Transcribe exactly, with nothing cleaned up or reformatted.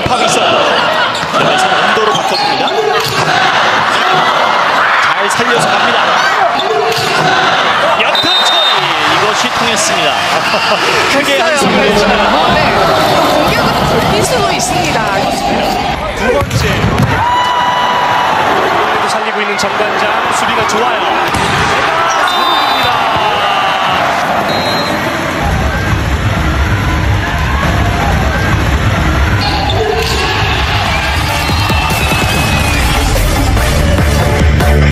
돌입하고 있어요. 여기서 언더로 바꿔줍니다. 잘 살려서 갑니다. 역전 처리. 이것이 통했습니다. 크게 한숨을 내쉬다가 네. 공격은 돌릴 수도 있습니다. 두 번째 살리고 있는 정관장. 수비가 좋아요.